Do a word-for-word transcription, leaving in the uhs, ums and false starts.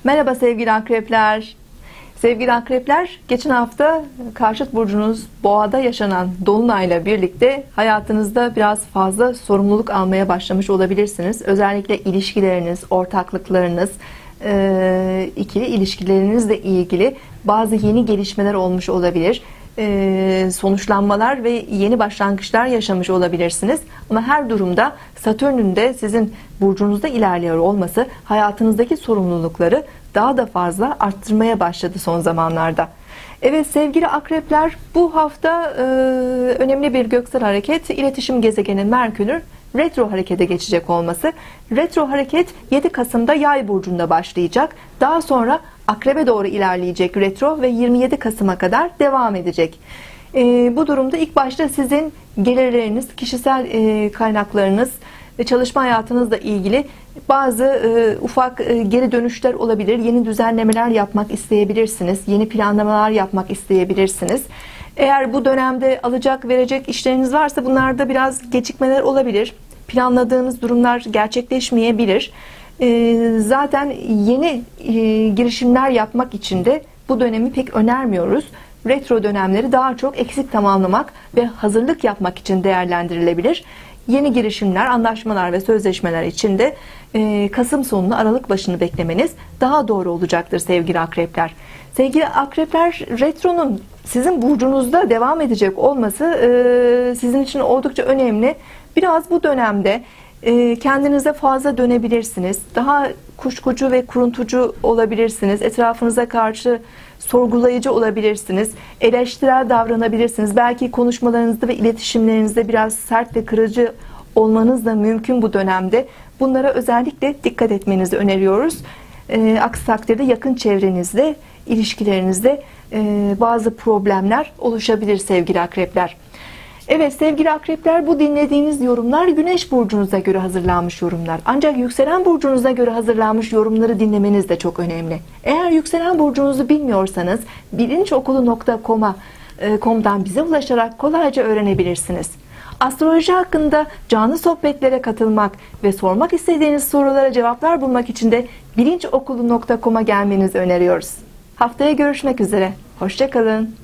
Merhaba sevgili akrepler. Sevgili akrepler, geçen hafta karşıt burcunuz Boğa'da yaşanan dolunayla birlikte hayatınızda biraz fazla sorumluluk almaya başlamış olabilirsiniz. Özellikle ilişkileriniz, ortaklıklarınız, ikili ilişkilerinizle ilgili bazı yeni gelişmeler olmuş olabilir. Sonuçlanmalar ve yeni başlangıçlar yaşamış olabilirsiniz. Ama her durumda Satürn'ün de sizin burcunuzda ilerliyor olması hayatınızdaki sorumlulukları daha da fazla arttırmaya başladı son zamanlarda. Evet sevgili akrepler, bu hafta e, önemli bir göksel hareket, iletişim gezegeni Merkür'ün retro harekete geçecek olması. Retro hareket yedi Kasım'da Yay burcunda başlayacak. Daha sonra Akrebe doğru ilerleyecek retro ve yirmi yedi Kasım'a kadar devam edecek. E, bu durumda ilk başta sizin gelirleriniz, kişisel e, kaynaklarınız ve çalışma hayatınızla ilgili bazı e, ufak e, geri dönüşler olabilir. Yeni düzenlemeler yapmak isteyebilirsiniz. Yeni planlamalar yapmak isteyebilirsiniz. Eğer bu dönemde alacak verecek işleriniz varsa bunlarda biraz gecikmeler olabilir. Planladığınız durumlar gerçekleşmeyebilir. E, zaten yeni e, girişimler yapmak için de bu dönemi pek önermiyoruz. Retro dönemleri daha çok eksik tamamlamak ve hazırlık yapmak için değerlendirilebilir. Yeni girişimler, anlaşmalar ve sözleşmeler için de e, Kasım sonunu, Aralık başını beklemeniz daha doğru olacaktır sevgili akrepler. Sevgili akrepler, retronun sizin burcunuzda devam edecek olması e, sizin için oldukça önemli. Biraz bu dönemde e, kendinize fazla dönebilirsiniz. Daha kuşkucu ve kuruntucu olabilirsiniz. Etrafınıza karşı sorgulayıcı olabilirsiniz. Eleştirel davranabilirsiniz. Belki konuşmalarınızda ve iletişimlerinizde biraz sert ve kırıcı olmanız da mümkün bu dönemde. Bunlara özellikle dikkat etmenizi öneriyoruz. E, aksi takdirde yakın çevrenizde, ilişkilerinizde e, bazı problemler oluşabilir sevgili akrepler. Evet sevgili akrepler, bu dinlediğiniz yorumlar Güneş burcunuza göre hazırlanmış yorumlar. Ancak yükselen burcunuza göre hazırlanmış yorumları dinlemeniz de çok önemli. Eğer yükselen burcunuzu bilmiyorsanız bilinçokulu nokta com'dan bize ulaşarak kolayca öğrenebilirsiniz. Astroloji hakkında canlı sohbetlere katılmak ve sormak istediğiniz sorulara cevaplar bulmak için de bilinçokulu nokta com'a gelmenizi öneriyoruz. Haftaya görüşmek üzere. Hoşça kalın.